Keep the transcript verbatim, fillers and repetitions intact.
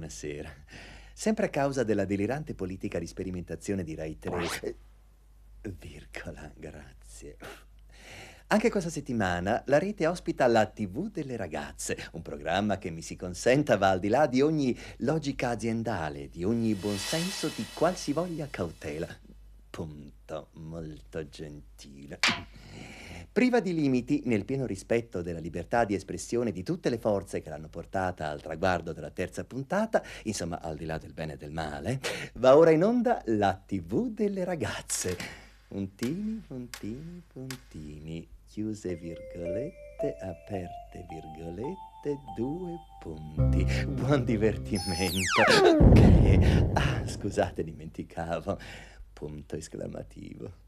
buonasera. Sempre a causa della delirante politica di sperimentazione di Rai tre, eh, virgola, grazie. Anche questa settimana la rete ospita la T V delle ragazze, un programma che mi si consenta va al di là di ogni logica aziendale, di ogni buonsenso, di qualsivoglia cautela. Punto, molto gentile. Priva di limiti, nel pieno rispetto della libertà di espressione di tutte le forze che l'hanno portata al traguardo della terza puntata, insomma al di là del bene e del male, va ora in onda la T V delle ragazze. Puntini, puntini, puntini, chiuse virgolette, aperte virgolette, due punti. Buon divertimento. Ok. Ah, scusate, dimenticavo. Punto esclamativo.